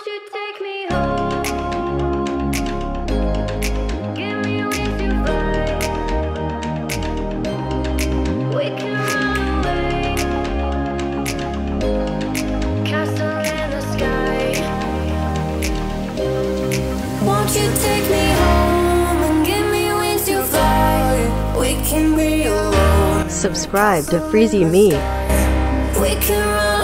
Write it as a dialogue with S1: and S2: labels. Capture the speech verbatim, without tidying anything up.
S1: Won't you take me home? Give me wings to fly. We can run away. Castle in the sky. Won't you take me home and give me wings to fly? We can be alone.
S2: Subscribe to FreeziMee.
S1: We can run